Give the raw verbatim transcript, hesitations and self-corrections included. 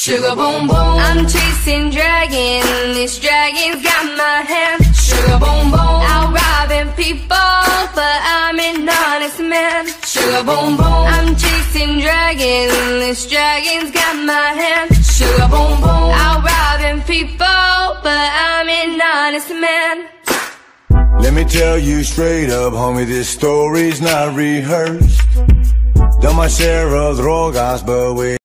Sugar boom boom, I'm chasing dragons. This dragon's got my hand. Sugar boom boom, out robbing people, but I'm an honest man. Sugar boom boom, I'm chasing dragons. This dragon's got my hand. Sugar boom boom, out robbing people, but I'm an honest man. Let me tell you straight up, homie, this story's not rehearsed. Done my share of drogas, but we